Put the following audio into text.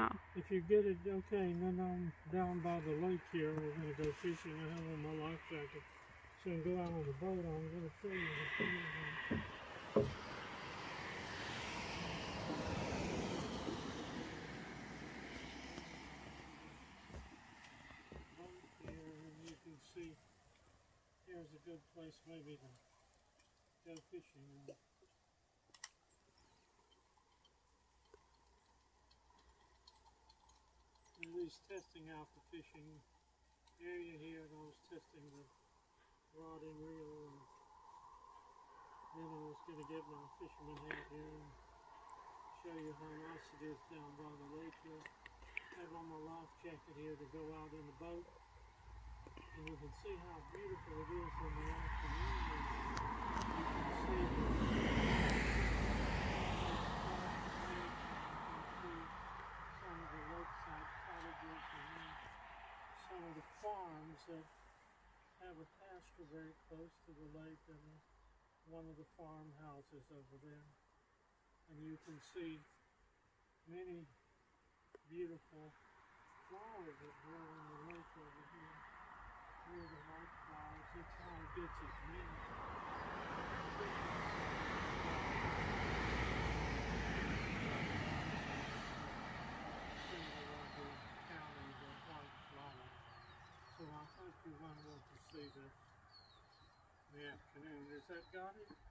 now. If you get it, okay, and then I'm down by the lake here. We're going to go fishing. I have on my life jacket. So I can go out on the boat. I'm going to show you the field. Boat here, and you can see here's a good place maybe to go fishing. At least testing out the fishing area here, and I was testing the rod and reel, and then I was going to get my fisherman hat here and show you how nice it is down by the lake here. I have on my life jacket here to go out in the boat, and you can see how beautiful it is in the afternoon. And you can see some of the lakeside cottages and some of the farms that have a pasture very close to the lake, and one of the farmhouses over there. And you can see many beautiful flowers that grow in the lake over here. Here are the white flowers. That's how it gets its name. Symbol of the county, the white flowers. So I hope you want to see this in the afternoon. Has that got it?